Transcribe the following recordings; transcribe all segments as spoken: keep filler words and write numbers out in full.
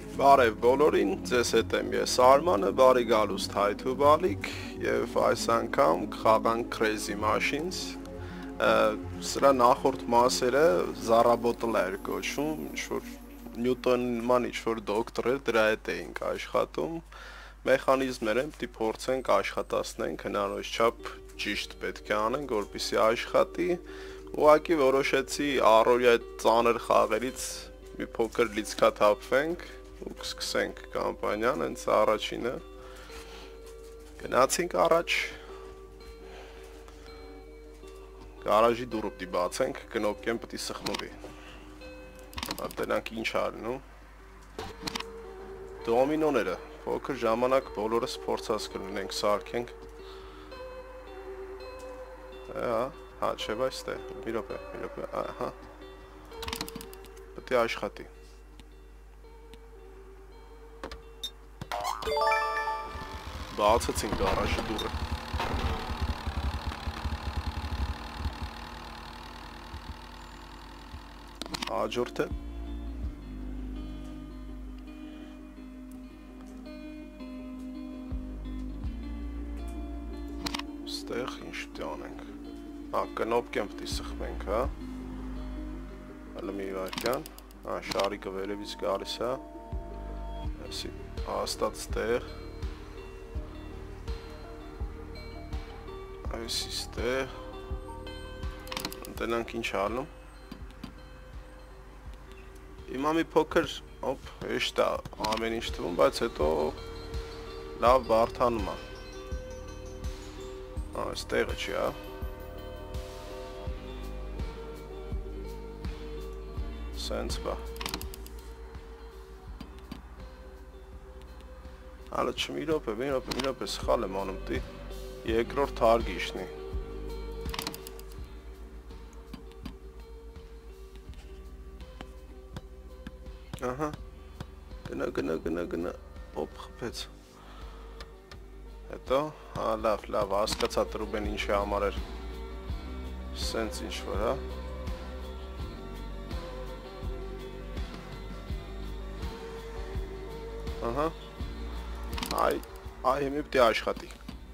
Բարև բոլորին, ձեզ հետ եմ ես Արմանը, բարի գալուստ հայթու բալիք և այս անգամ կխաղանք Crazy Machines, սրա նախորդ մասերը զառաբոտլ էր կոչվում, ինչ-որ Նյուտոնման ինչ-որ դոկտոր էր, դրա հետ էինք աշխատում, մեխանիզմներ են, պտի փորձենք աշխատացնենք, հնարավոր չափ ճիշտ պետք է անենք, որպեսզի աշխատի, ուղղակի որոշեցի առօրյա ծանր խաղերից մի փոքր լիցքաթափվենք ու կսկսենք կամպանիան, հենց առաջինը գնացինք առաջ գարաժի դուռը պտի բացենք, կնոպկեն պտի սխմվի ատենանք ինչ արնում դոմինոները փոքր ժամանակ բոլորս փորձած կլինենք սարքենք հա չէ բայց տե մի րոպե մի րոպե ահա պտի աշխատի բացեցինք գարաժի դուռը հաջորդը ստեղ ինչ պտի անենք հա կնոպկեն պտի սխմենք հա հələ մի վարկյան հա շարիկը վերևից գալիս հա այսի հաստատ ստեղ այսի ստեղ ընտենանք ինչ ալնում Հիմա մի փոքր օպ հեշտ է ամեն ինչ թվում, բայց հետո լավ բարդանում է հա այս տեղը չի հա սենց բա Հալը չմի րոպե, մի րոպե, մի րոպե սխալ եմ անում տի երկրորդ հարգիշնի ահա գնա գնա գնա գնա օպ խփեց հետո հա լավ լավ հասկացա Տրուբեն ինչի համար էր սենց ինչ-որ հա ահա այ այ հիմի պտի աշխատի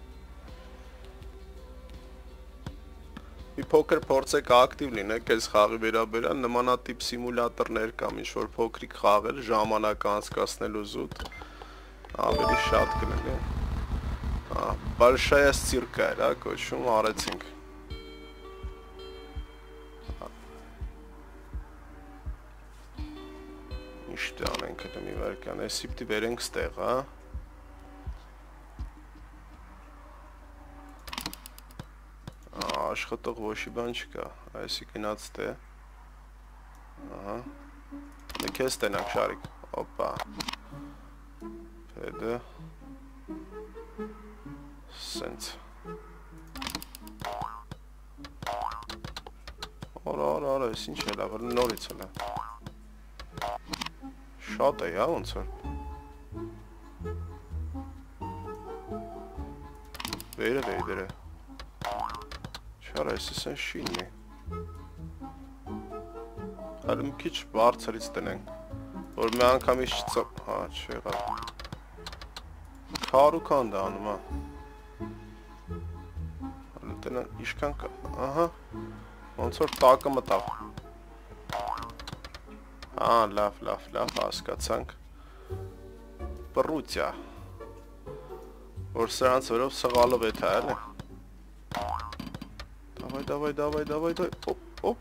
Մի փոքր փորձեք ակտիվ լինեք այս խաղի վերաբերյալ նմանատիպ սիմուլյատորներ կամ ինչ-որ փոքրիկ խաղեր ժամանակ անցկացնելու զուտ ավելի շատ կլինի հա Большая стирка էր հա կոչվում արեցինք Ինչ պտի անենք հետո մի վարկյան էսի պտի վերենք ստեղ հա Աշխատող ոչի բան չկա, այսի գնաց տե Ահա Դե կեզ տենակ շարիկ Օպա Պետը Սենց Արա արա արա ես ինչ էլ ավր նորից էլ Շատ է հա ոնց որ Վերը վեի դրե Չար այս էսեն շինն է Հալը մի քիչ բարձրից տնենք Որ մի անգամից չծապ Հա չեղա Քար ու կան դա անում հա Հալը տնան իշքան կա Ահա Ոնց որ տակը մտավ Հա լավ լավ լավ հասկացանք Պռուծյա Որ սրանց վերով սղալով է թա էլ է Давай, давай, давай, давай, давай, оп, оп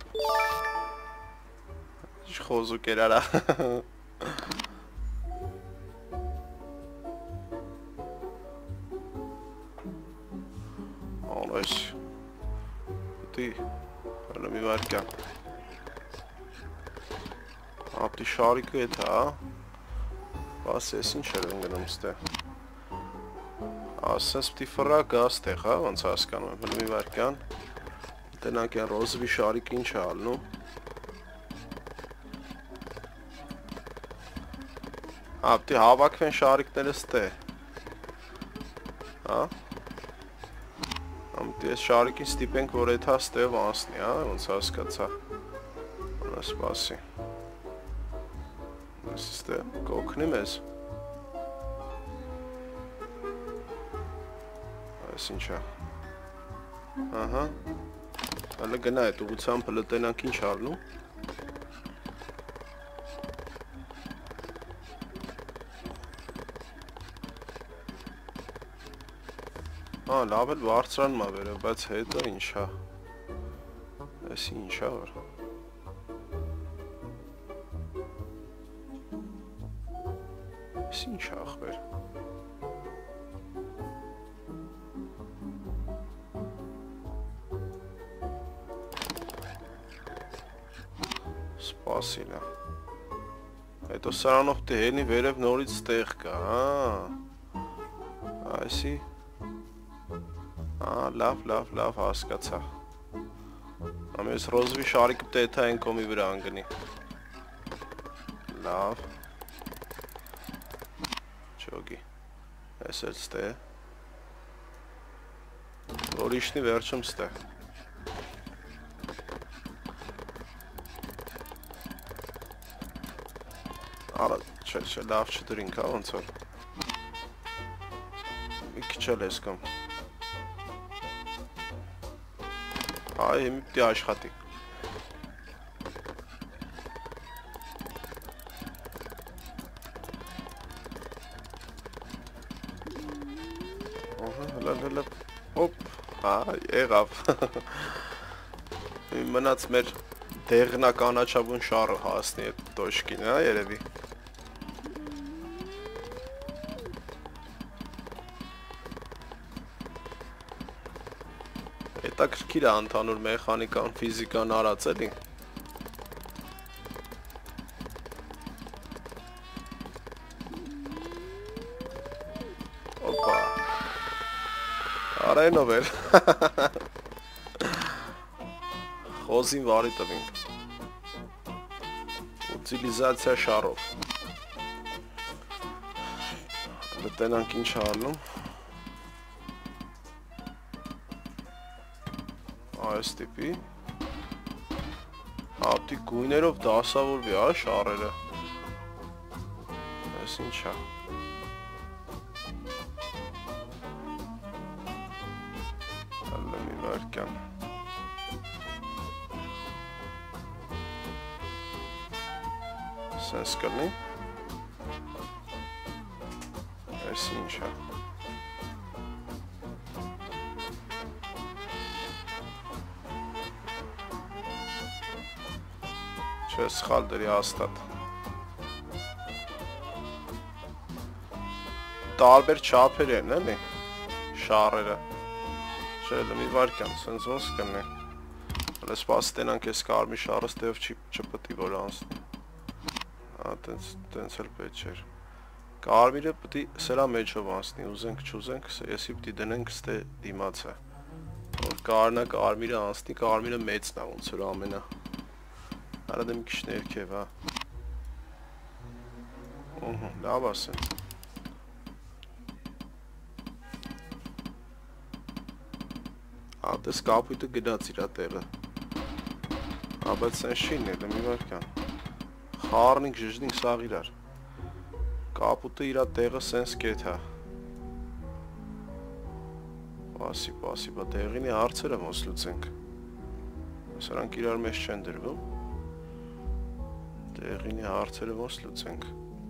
Ինչ խոզուկ էր արա Անոյս Պտի, հələ մի վարկյան Ապտի շարիկը էտ հա Բաս ես ինչ էր ընգնում ստե Ասենց պտի ֆրա գա ստեղ հա, ոնց հասկանում եմ, հələ մի վարկյան Տնանք են ռոզվի շարիք ինչ է ալնում Ապտի հավակվեն շարիքները ստե Հա Ամտի ես շարիքին ստիպենք, որ էթա ստև անսնի, հա, ոնց հասկացա Անասպասի Այս ստե կօգնի մեզ։ Այս ինչա։ Ահա։ Հələ գնա այդ ուղղությամբ հələ տենանք ինչ արնում։ Հա, լավ էլ բարձրանում ա վերև, բայց հետո ինչա։ Այս ինչա որ։ Այս ինչա ախպեր։ Սպասին է։ Հետո սրանով տեհենի վերև նորից տեղ կա, հա։ Այսի։ Ա, լավ, լավ, լավ, հասկացա։ Ամես ռոզվի շարիկը տեթա են կոմի վրա անգնի։ Լավ։ Չոգի։ Այս էլ ստե։ Որիշնի վերջում ստե։ Արա, չէ, չէ, լավ չդրինք, հա, ոնց որ։ Մի քիչ էլ ես կամ։ Այ հիմի պիտի աշխատի։ Ահա, հլա, հլա, հոպ, հա, եղավ։ Մնաց մեր դեղնականաչավուն շարը հասնի այդ տոշկին, հա, երևի։ Հետաքրքիր է ընդհանուր մեխանիկան, ֆիզիկան արած էլի։ Օպա։ Արայնով էր։ Խոզին վարի տվինք։ Ուտիլիզացիա շարով։ Դտենանք ինչ անում։ Այս տիպի ապտի գույներով դասավորվի, ա, շարերը։ Այս ինչա։ Հələ մի վարկյան։ Սենց կլնի։ Այս ինչա։ Չէ, սխալ դրի հաստատ։ Տարբեր չափեր են, էլի, շարերը։ Չէ, մի վարկյան, սենց ոնց կնի։ Հələ սպասի տենանք ես կարմի շարը ստեով չպտի որ անցնի։ Հա, տենց էլ պետ չէր։ Կարմիրը պտի սրա մեջով անցնի, ուզենք չուզենք, եսի պտի դնենք ստե դիմացը։ Որ կարնա կարմիրը անցնի, կարմիրը մեծն է ոնց որ ամենա։ Արա դեմ քիչ ներքև, հա։ Ահա, լավ ասեն։ Ա, դες կապույտը գնաց իրա տեղը։ Ա, բայց սեն շին է, մի վարկյան։ Խառնինք, ժժնինք սաղ իրար։ Կապույտը իրա տեղը սենց կետ հա։ Պասի, պասի, բա տեղինի հարցերը ոնց լուծենք։ Սրանք իրար մեզ չեն դրվում։ Տեղինի հարցերը ոնց լուծենք։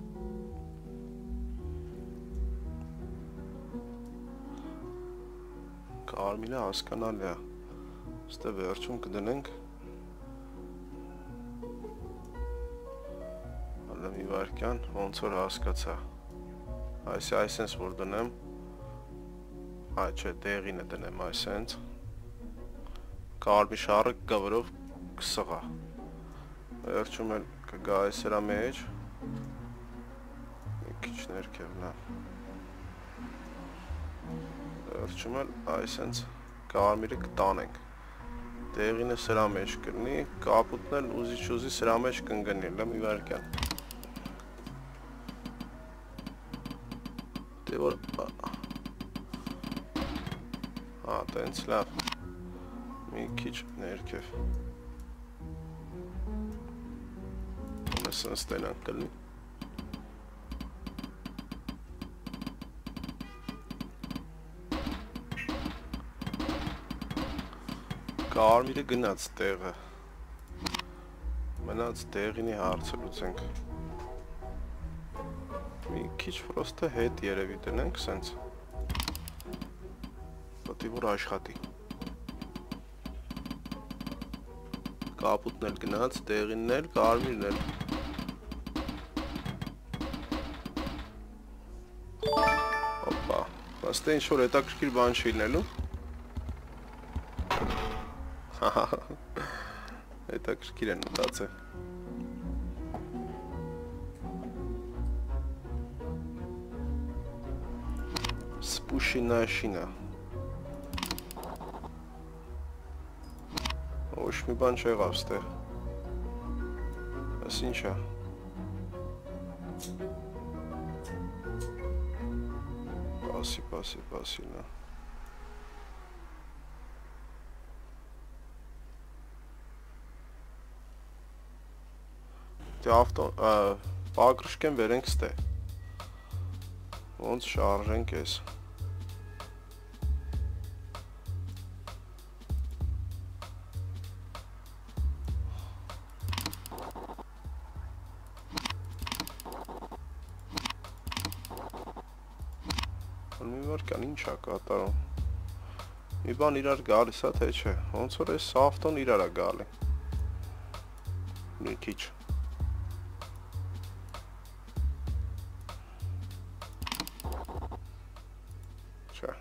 Կարմիրը հասկանալի է։ Ստե վերջում կդնենք։ Հələ մի վարկյան, ոնց որ հասկացա։ Այսի այսենց որ դնեմ։ Այ չէ, տեղին է դնեմ այսենց։ Կարմի շարը գավրով կսղա։ Վերջում էլ կգա այս սրա մեջ։ Մի քիչ ներքև լավ։ Վերջում էլ այսենց կարմիրը կտանենք։ Տեղինը սրա մեջ կլինի, կապուտն էլ ուզի չուզի սրա մեջ կընկնի, լավ մի վարկյան։ Դե որ Հա, տենց լավ։ Մի քիչ ներքև։ Սենց տենանք կլնի։ Կարմիրը գնաց տեղը։ Մնաց տեղինի հարցը լուծենք։ Մի քիչ պրոստը հետ երևի դնենք սենց։ Պետք է որ աշխատի։ Կապուտն էլ գնաց, տեղինն էլ, կարմիրն էլ։ Հոպա, բայց թե ինչ-որ հետաքրքիր բան չի լինելու։ Հետաքրքիր են մտածել։ Սպուշինաշինա։ Ոչ մի բան չեղավ ստեղ։ Այս ինչ է։ Պասի, պասի, պասի, նա։ Դե ավտո, պագրշկեն վերենք ստե։ Ոնց շարժենք ես։ Մի վարկան ինչ է կատարում։ Մի բան իրար գալիս է, թե չէ։ Ոնց որ այս ավտոն իրար է գալի։ Մի քիչ։ Չէ։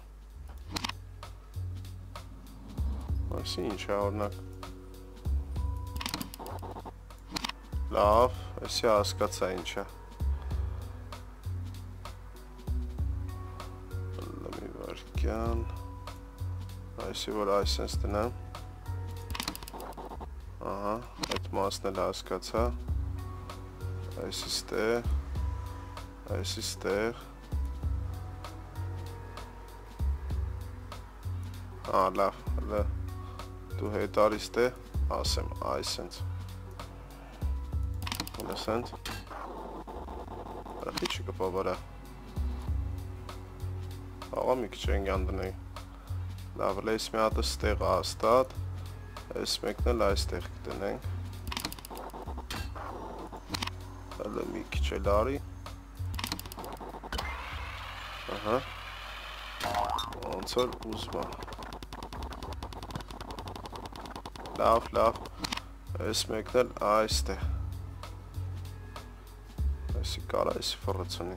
Այսի ինչ է օրինակ։ Լավ, այսի հասկացա ինչ է։ Այսի որ այսենց տնեմ։ Ահա, այդ մասն էլ հասկացա։ Այսի ստեղ, այսի ստեղ։ Ահա, լավ, լավ, դու հետ արի ստեղ, ասեմ, այսենց։ Լսենց։ Արախի չի կպա վրա։ Աղա մի քիչ ենգյան դնեի։ Լավ, այս մի հատը ստեղ հաստատ, այս մեկն էլ այստեղ կդնենք։ Հələ մի քիչ էլ արի։ Ահա։ Ոնց որ ուզում է։ Լավ, լավ, այս մեկն էլ այստեղ։ Այսի կարա, այսի ֆռցունի։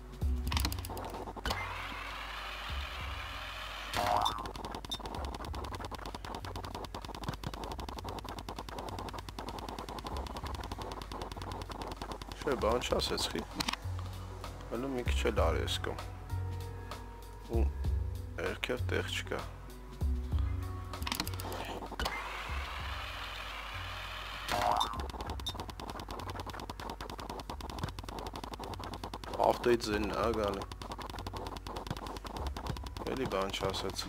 Չէ, բան չասեցխի, հələ մի քիչ էլ արի ես կում, ու երկև տեղ չկա, ավտոյի ձենն է գալի, էլի բան չասեց,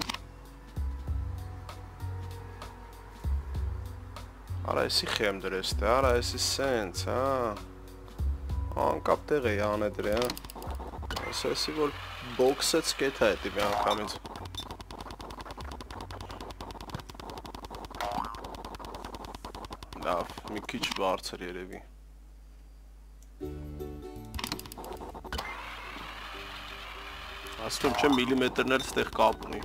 արա եսի խեմ դրես թե, արա եսի սենց, հա, անկապ տեղ էի ան է դրե, ասեսի, որ բոքսեց կետ հայտի մի անգամից։ Լավ, մի քիչ բարձր երևի։ Ասում չէ միլիմետրն էլ ստեղ կապ ունի։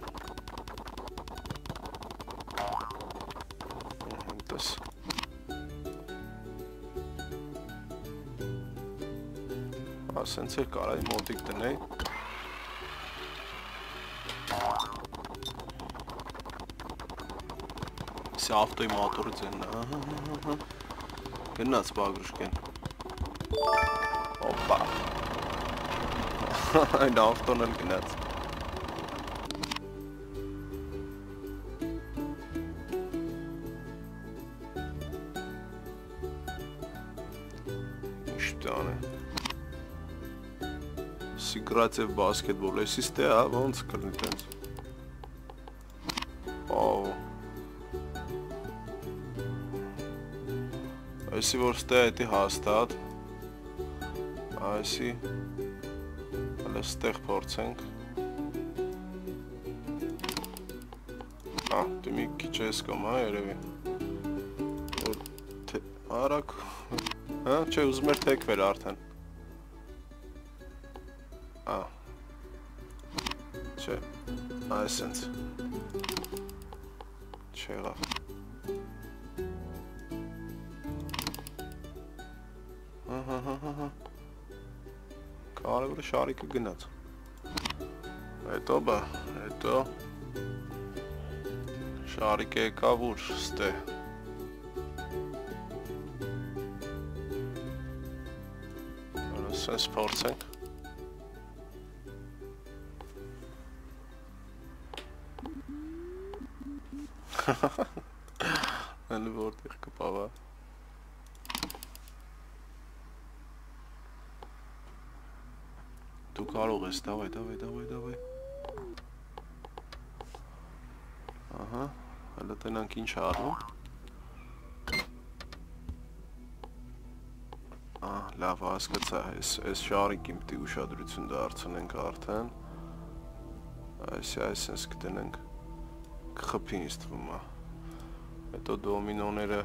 Տես։ Ասենց էլ կարայի մոտիկ տնեի։ Սի ավտոյի մոտորը ձենն է, գնաց բագրուշկեն։ Հոպա։ Այն ավտոն էլ գնաց։ Ինչ տան է։ Սիգրացև բասկետբոլ, ես իստե է, ոնց կրնի տենց։ Ով։ Այսի որ ստե այդի հաստատ, այսի, հələ ստեղ փորձենք, Ա, դու մի քիչ ես կոմ, հա, երևի։ Որ արագ, հա, չէ, ուզում էր թեքվել արդեն։ Ա, չէ, այսենց։ Չեղավ։ Ահա, հա, հա։ Կարևորը շարիկը գնաց։ Հետո բա, հետո շարիկը եկավ ուր, ստե։ Սենց փորձենք։ Ալի որտեղ կպավա։ Դու կարող ես, դավայ, դավայ, դավայ, դավայ։ Ահա, հələ տենանք ինչ արվում։ Լավ, հասկացա, այս շարիկին պիտի ուշադրություն դարձնենք արդեն։ Այսի այսենց կտենենք կխպի ինձ թվում է։ Հետո դոմինոները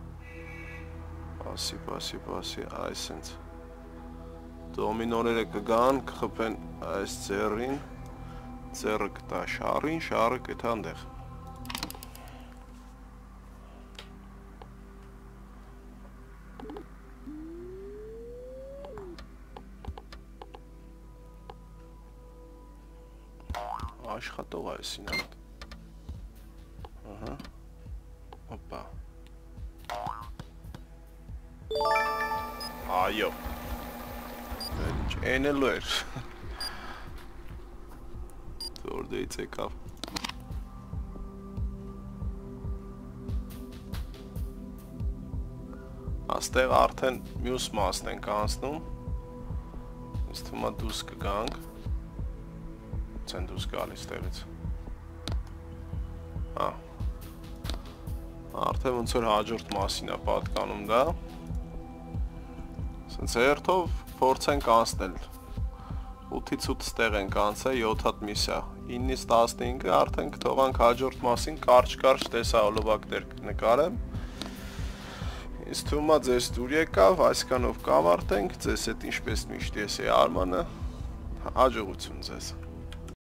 պասի, պասի, պասի, այսենց դոմինոները կգան, կխպեն այս ձեռին, ձեռը կտա շարին, շարը կտա այնտեղ։ Աշխատող այսին այդ։ Ահա։ Հոպա։ Այո։ Ինչ էնելու էր։ Որտեղից եկավ։ Աստեղ արդեն մյուս մասն ենք անցնում։ Ինձ թվում է դուրս կգանք։ Ցեն դուրս գալիս տեղից։ Հա։ Արդեն ոնց որ հաջորդ մասին է պատկանում դա։ Սենց երթով փորձենք անցնել։ ութից ութ ստեղ ենք անցել, յոթ հատ միսա։ իննից տասնհինգը արդեն կթողանք հաջորդ մասին կարճ-կարճ տեսահոլովակներ նկարեմ։ Ինձ թվում է ձեզ դուր եկավ, այսքանով կավարտենք, ձեզ հետ ինչպես միշտ ես է Արմանը, հաջողություն ձեզ։